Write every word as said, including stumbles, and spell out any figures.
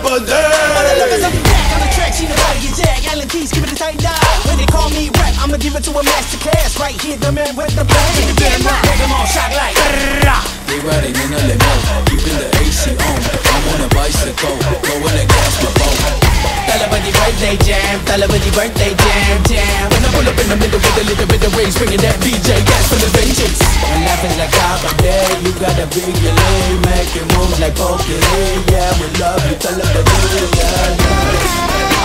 Thalapathy. She know how to get jack, Allan Keys, give it a tight dive. When they call me rap, I'ma give it to a master class. Right here, the man with the plan. Make them rock, make them all shock like. They riding in a limo, keeping the A C on. I'm on a bicycle, blowing the gas my boat. Thalapathy birthday jam, Thalapathy birthday jam, jam. When I pull up in the middle with a little bit of race, bringing that D J gas for the vengeance. When life is like Papa Day, you gotta be your lane, making moves like Pokey. Yeah, we love you, Thalapathy. Yeah, yeah.